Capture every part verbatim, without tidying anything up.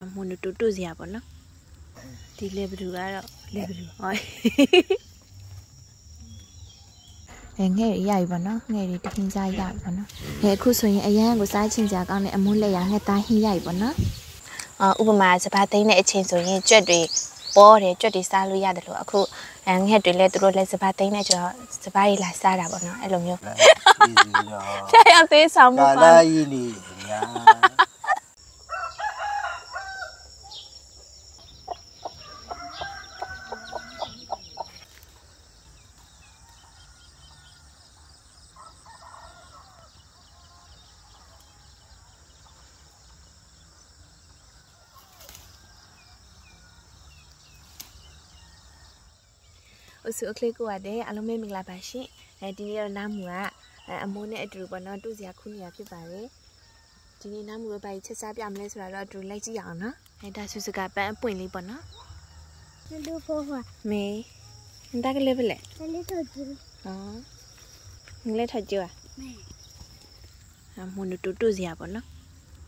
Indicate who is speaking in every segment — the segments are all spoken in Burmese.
Speaker 1: မွန်တူတူစရာပေါ့နော်ဒီလေဘလူကတော့လေဘလူဟောအဲငဲ့ရရပါနော်ငဲ့တွေတခင်းစားရပါနော်အဲအခုဆိုရင်အရန်ကိုစားချင်ကြကောင်းတဲ့အမွှန်းလက်ရငှက်သားဟင်းရပါနော်အာဥပမာစပါးသိန်းတဲ့အချိန်ဆိုရင်ကြွက်တွေပေါ်တယ်ကြွက်တွေစားလို့ရတယ်လို့အခုငှက်တွေလည်းသူတို့လည်းစပါးသိန်းနဲ့ကျော်စပါးတွေလာစားတာပေါ့နော်အဲ့လိုမျိုးဖျက်ရသေးဆောင်မှုပါကာလာကြီးနေညာအဆူအခလေးကိုရတယ်အလုံးမဲမင်္ဂလာပါရှင်အဲဒီနေ့တော့နားမူကအမိုးနဲ့အတူပေါ့နော်တူစရာခုနေရဖြစ်ပါတယ်ဒီနေ့နားမူပဲဘာကြီးချက်စားပြမလဲဆိုတာတော့အတူလိုက်ကြည့်အောင်နော်အဲဒါဆူစကပန်းအပွင့်လေးပေါ့နော်လူဖိုးဖိုးမေဒါကလေးပဲလေကလေးထောက်ကြည့်ဟောငလေးထောက်ကြည့်อ่ะမေအမိုးနဲ့တူတူစရာပေါ့နော်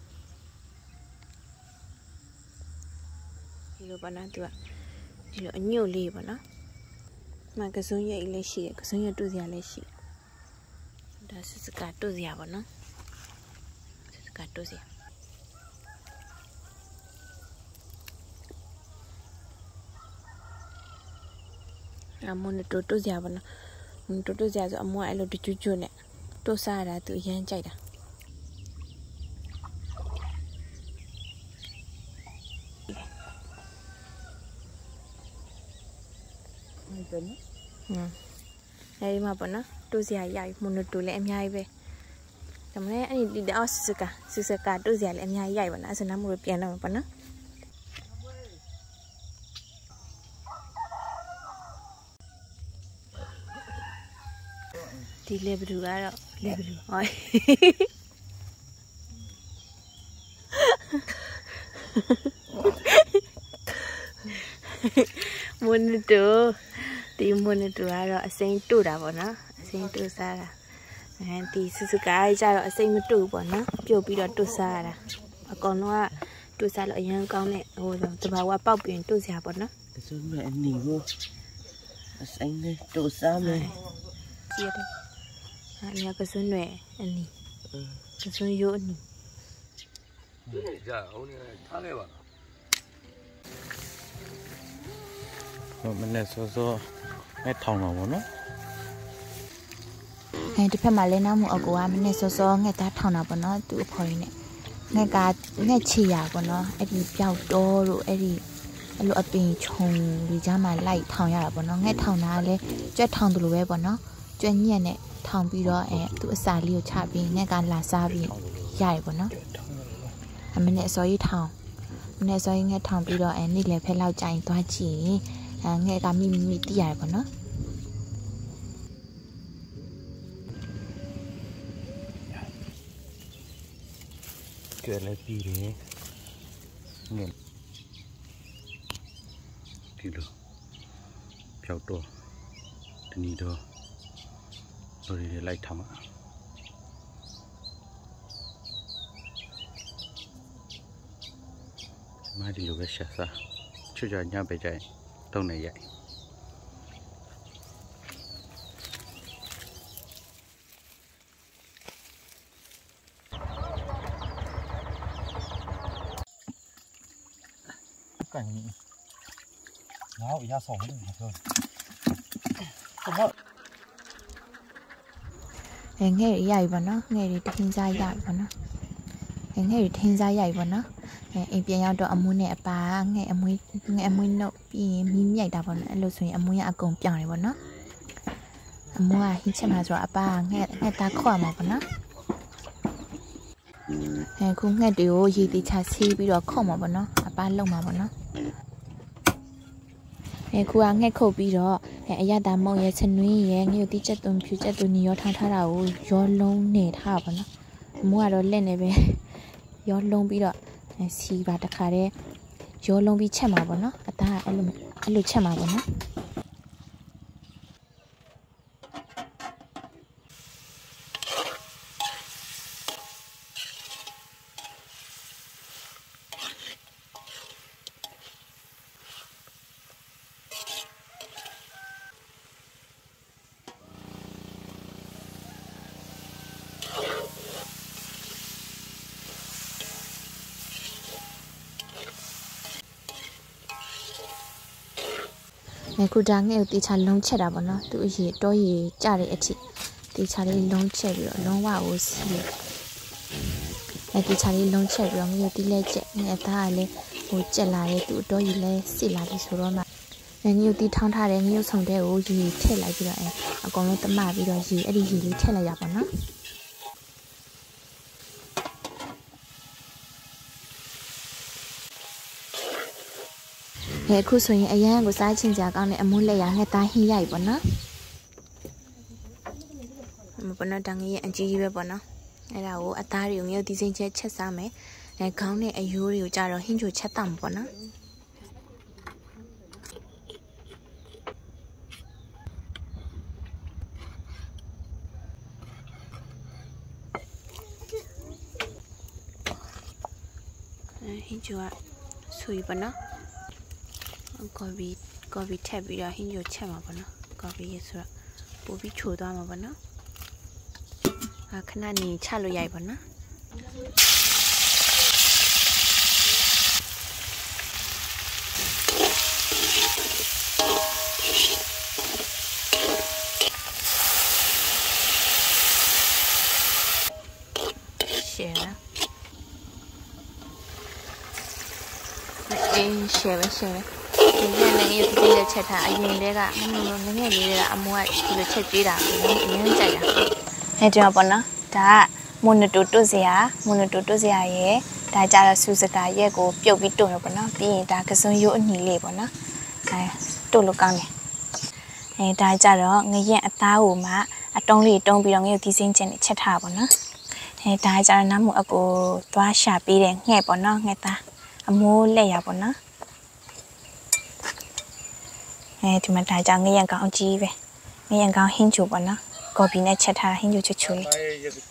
Speaker 1: ဒီလိုပေါ့နော်သူကဒီလိုအညို့လေးပေါ့နော်မကစုံရိတ်လေးရှိတယ်ကစုံရတူစရာလေးရှိဒါစစကတူစရာပေါ့နော်စစကတူစရာအမွန်တူတူစရာပေါ့နော်တူတူစရာဆိုအမွန်အဲ့လိုတူကျွတ်နဲ့တူစားတာသူအရင်ကြိုက်တာဟမ်အဲဒီမှာပေါ့နော်တူစရာရပြီမွန်တူလည်းအများကြီးပဲဒါမှလည်းအဲ့ဒီအော်စကစစကတူစရာလည်းအများကြီးရပြီပေါ့နော်အဲ့ဆိုနောက်မှပြန်တော့မှာပေါ့နော်ဒီလေဘလူကတော့လေဘလူဟောမွန်တူဒီမွန်တူကတော့အစိမ်းတူတာပေါ့နော်အစိမ်းတူစားတာအဲဒီစစကားကြတော့အစိမ်းမတူပေါ့နော်ပြုတ်ပြီးတော့တူစားရတာအကောင်တော့တူစားလို့အရင်ကောင်းတဲ့ဟိုတဘာဝပေါက်ပြင်တူစရာပေါ့နော်ကစွန်းမဲ့အနီကိုအစိမ်းနဲ့တူစားမယ်ကြည့်တယ်အညာကစွန်းနဲ့အနီကစွန်းရိုးအနီကြာဟိုနေထားခဲ့ပါမနေ့စောစောအဲထောင်တော့ဗောနော်အဲဒီဖက်မှာလဲနောက်မှုအကူကမနေ့စောစောငှက်သားထောင်တာဗောနော်သူ့အဖော်ကြီးနဲ့ငှက်ကငှက်ချီရဗောနော်အဲ့ဒီပျောက်တော့လို့အဲ့ဒီအဲ့လိုအပင်ခြုံဒီကြားမှာလိုက်ထောင်ရတာဗောနော်ငှက်ထောင်တာလဲကြွက်ထောင်တယ်လို့ပဲဗောနော်ကြွက်ညက်နဲ့ထောင်ပြီးတော့အဲသူ့အစာလေးကိုချပြီးငှက်ကလာစားပြီးရတယ်ဗောနော်အမနေ့အစောကြီးထောင်မနေ့စောကြီးငှက်ထောင်ပြီးတော့အဲနေ့လည်းဖက်လောက်ကြိုင်သွားကြည့်အဲငှက်ကမိမိမိတီးရတယ်ဗောနော်ကဲလည်းပြီးတယ်ငှက်ဒီလိုဖြောက်တော့ဒီနေ့တော့ဘယ်လိုလိုက်ထားမှာမဒီလိုပဲရှာစားချွတ်ချညပဲကြိုင်တုံးနေရိုက်ကန်ကြီးနောက်ရဆောင်လို့ဆိုတော့အဲငဲ့ရရပြီပေါ့နော်ငဲ့တွေတခင်းစားရပြီပေါ့နော်အဲငဲ့တွေထင်းစားရပြီပေါ့နော်အဲအိမ်ပြန်ရောက်တော့အမွှန်းနဲ့အပါငဲ့အမွှန်းငဲ့အမွှန်းနှုတ်ပြီးရင်မီးမြိုက်တာပေါ့နော်အဲ့လိုဆိုရင်အမွှန်းရအကုန်ပြောင်းတယ်ပေါ့နော်အမွှန်းကဟင်းချက်မှာဆိုတော့အပါငဲ့ငဲ့သားခေါ်မှာပေါ့နော်အဲခုငှက်တွေကိုရေတိချဆေးပြီးတော့ခေါ်မှာပေါ့နော်အပါလုံမှာပေါ့နော်အဲခုကငှက်ခုတ်ပြီးတော့အဲအရသာမုံရဲ့ချနွင်းရဲ့ငှက်တိချက်သွန်ဖြူချက်သွန်ညီရောထောင်းထားတာကိုရောလုံးနေထားပါနော်အမိုးကတော့လက်နေပဲရောလုံးပြီးတော့စီပါတခါတည်းရောလုံးပြီးချက်မှာပေါ့နော်အသားအဲ့လိုအဲ့လိုချက်မှာပေါ့နော်ခုဒါငှက်ကိုတေချာလုံးချက်တာပေါ့နော်သူအရေတော့ရေကြတဲ့အထိတေချာလေးလုံးချက်ပြီးတော့လုံးဝကိုစီးအဲတေချာလေးလုံးချက်ပြီးတော့ငှက်တီးလဲချက်ငှက်သားကလည်းဟိုကြက်လာတဲ့သူ့တော့ရေလဲစစ်လာပြီဆိုတော့မှငှက်တီးထောင်းထားတဲ့ငှက်ဆုံတဲ့ကိုရေထည့်လိုက်ပြီးတော့အဲအကုန်လုံးတမပြီးတော့ရေအဲ့ဒီရေလေးထည့်လိုက်ရပါတော့အခုဆိုရင်အရန်ကိုစားချင်ကြကောင်းတဲ့အမိုးလက်ရငှက်သားဟင်းရိုက်ပေါ့နော်မပနာတန်ကြီးရဲ့အကြီးကြီးပဲပေါ့နော်အဲ့ဒါကိုအသားတွေကိုငှက်ဒီစိမ့်ချက်ချက်စားမယ်အဲခေါင်းနဲ့အယိုးတွေကိုကြတော့ဟင်းချိုချက်တောင်ပေါ့နော်အဲဟင်းချိုကဆူပေါ့နော်ကော်ပီကော်ပီထည့်ပြီးတော့ဟင်းချိုချက်မှာပေါ့နော်ကော်ပီရေဆိုတော့ပို့ပြီးချိုသွားမှာပေါ့နော်အခဏနေချလို့ရိုက်ပေါ့နော်ရှယ်လားအေးရှယ်ပဲရှယ်ပဲဒီနေ့လည်းဒီနေ့ချက်ထားအရင်တည်းကမမမငယ်လေးတွေကအမိုးကဒီလိုချက်ကြေးတာအရင်ကြိုက်တာအဲဒီမှာပေါ့နော်ဒါကမိုနိုတိုတွတ်စရာမိုနိုတိုတွတ်စရာရဲ့ဒါကြတော့စူစကာရဲ့ကိုပြုတ်ပြီးတွတ်ရပေါ့နော်ပြီးရင်ဒါကစွန်းရိုးအနီလေးပေါ့နော်အဲတွတ်လို့ကောင်းတယ်အဲဒါကြတော့ငရက်အသားကိုမှအတုံးလေးတုံးပြီးတော့ငရုတ်သီးစင်းချင်းနဲ့ချက်ထားပါနော်အဲဒါကြတော့နားမအကိုသွားရှာပေးတယ်ငှက်ပေါ့နော်ငှက်သားအမိုးလက်ရပေါ့နော်အဲဒီမှာဒါကြငရက်ကောင်းကြီးပဲငရက်ကောင်းဟင်းချိုပေါ့နော်ကော်ပီနဲ့ချက်ထားဟင်းချိုချွတ်ချွတ်လေး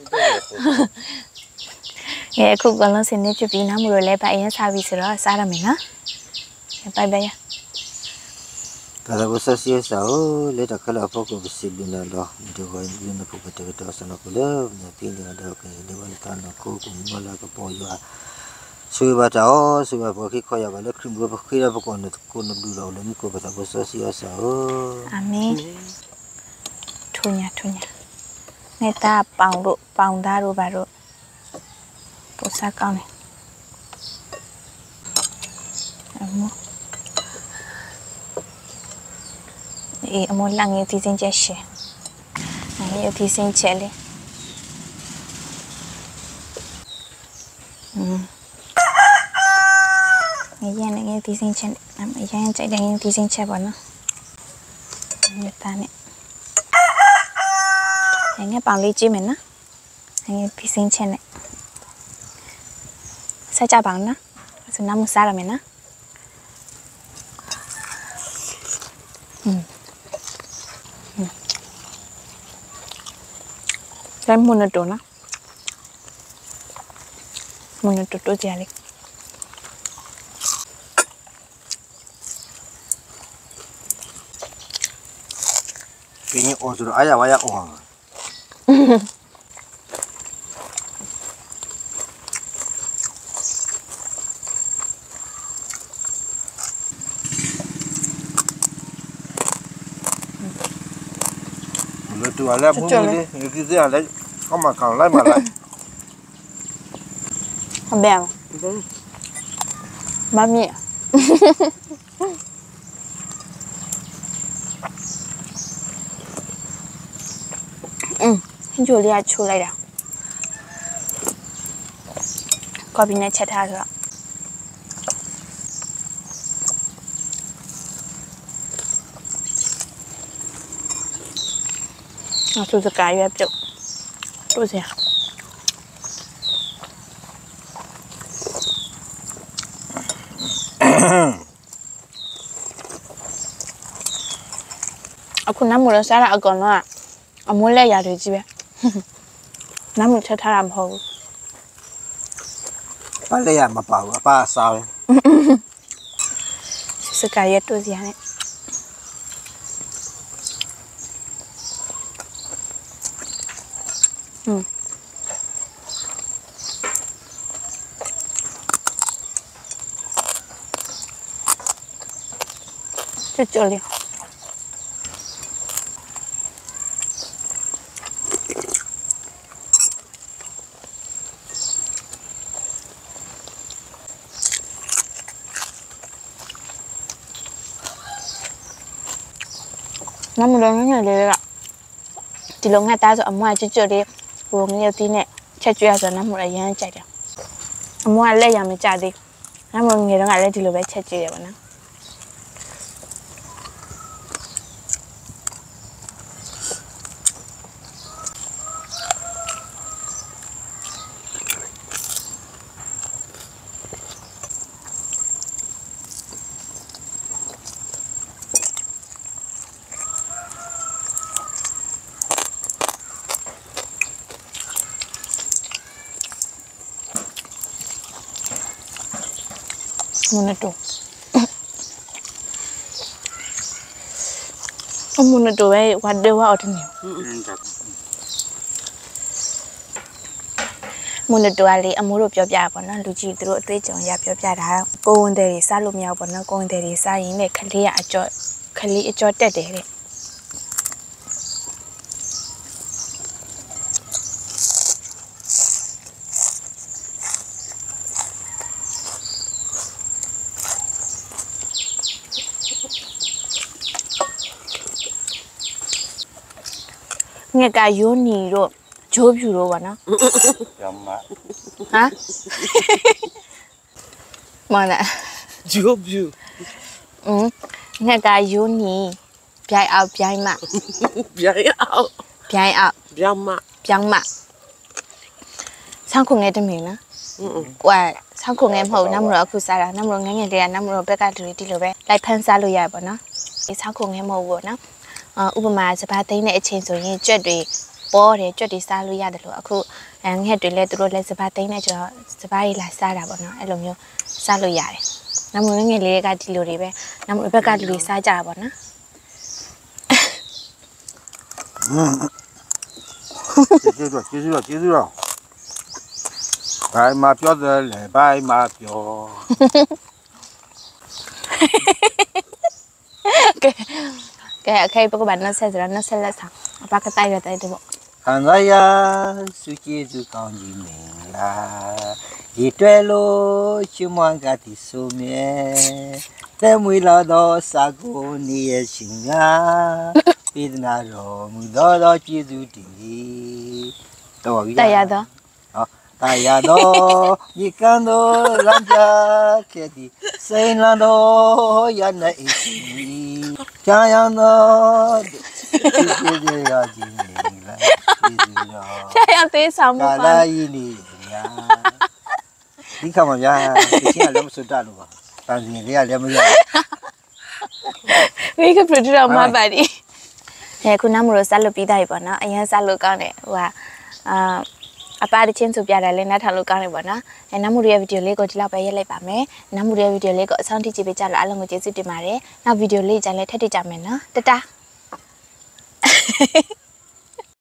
Speaker 1: အဲအခုကလုံးစင်းနေချပြီးနားမလို့လဲပါအရင်စားပြီဆိုတော့စားရမယ်နော်ဘိုင်ဘိုင်ရ
Speaker 2: Cada cosa si es ahora, le da cada poco posible la lo, de hoy viene poco te que sana kula, ne pini ada ke de wal tan ko ko mala ko po yo. Sui ba ta o, sui ba ko ki ko ya ba le krim ko ki ra ko ne ko ne du lo le ko ba ta cosa si es ahora.
Speaker 1: Amen. Thunya thunya. Ne ta paung lo, paung da lo ba lo. Po sa kaung ne. Amo. Ê, một lần như thì xin chết xe như thì xin chết đi người dân này như thì xin chết người dân chạy đây như thì xin chết bọn nó người ta này anh nghe bằng lý trí mình á anh như thì xin chết này sao cha bằng nó rồi năm sao là mình á cái mùi nó trộn á mùi nó trộn trộn chè đi
Speaker 2: cái này ổn rồi ai à ai à ổn tu ala pun ni ni kita ala kau makan lai malai
Speaker 1: không bèo ba mẹ ừ hình chua lia chua lại đã có bên này chết ha rồi à tôi sẽ cài vào chỗ tôi sẽ aku namu lo sara agon lo amu le ya de ji be namu che tha ra ma ho
Speaker 2: ba le ya ma pa bu pa sa le
Speaker 1: se cài ya tôi sẽ ừ chút chút đi Nó một đống nhỏ đấy ạ. Chỉ lúc người ta rồi mua chút chút đi, buông nhiều tí nè, chạy chuyện rồi nó một cái gì chạy được. Mua lấy nhà mình trả đi, nó một người đó ngại lấy thì lúc đấy chạy chuyện được nó. Muốn đồ, ông muốn đồ ấy qua đâu vào thì nhiều. Muốn đồ ali, ông muốn đồ bia bia bọn nó lưu chỉ đồ tươi chọn bia bia bia đó. Cô vấn đề sao lúc nhau bọn nó cô vấn đề sao những cái khali ở chỗ khali ở chỗ tết đấy. Nghe cả yoni rồi, chốt nhiều rồi bạn nó. Hả? Mà nè.
Speaker 3: Chốt nhiều.
Speaker 1: Ừ. Nghe cả yoni, bia ao bia mà.
Speaker 3: Bia ao.
Speaker 1: Bia ao.
Speaker 3: Bia mà.
Speaker 1: Bia mà. Sao không nghe được mình nữa? Wow, sao không nghe hậu năm rồi cứ sao năm rồi nghe nghe kia năm rồi bé cái đi đi rồi bé, lại phun sao rồi vậy bạn nó? Sao không nghe hậu vậy nó? Upama sẽ bắt tay này trên rồi như chuyện đi bỏ để chuyện đi xa lui ra được rồi, aku nghe chuyện lấy từ lấy sẽ bắt tay này cho sẽ bắt là xa ra bọn nó, em làm như xa lui ra, năm rồi nghe lấy cái đi rồi bé, năm rồi bé cái đi xa ra bọn nó.
Speaker 2: Chết rồi, chết rồi, chết rồi. Bài màပြောrồi lại bài màပြော.
Speaker 1: Cái cái bác bạn nó sẽ rồi nó sẽ là sao? Bác cái tay rồi tay được không?
Speaker 2: Hàng ngày à, suy nghĩ du con gì mình là, đi chơi lo, chỉ mong cái thì số mẹ, để mui lao đó sa cô nia chính à, biết na rồi mui đó đó chỉ du đi, đâu vậy?
Speaker 1: Tay đó.
Speaker 2: Tay đó, đi căn đó làm cha cái gì, xây làm đó, ya này gì, cha ya đó.
Speaker 1: Chạy ăn tí xong
Speaker 2: một cái gì nhá, đi không mà nhá, cái chuyện làm sao ra được, tại vì cái làm gì,
Speaker 1: vì cái phần đó mà bài đi, hèคุณน้ำรู้สรุปปีได้ป่ะนะอันนี้สรุปกันเนี่ยว่าอ่าอาป้าที่เช่นสุดยอดเลยนะทำลูกกันเลยป่ะนะเห็นน้ำมูเรียวิดีโอเล็กก็ที่เราไปยัยเลยป่ะแม่น้ำมูเรียวิดีโอเล็กก็สร้างที่จีบไปจ้าแล้วอะไรก็จะสุดที่มาเลยน้ำวิดีโอเล็กจังเลยแท้ที่จำเป็นนะตาตา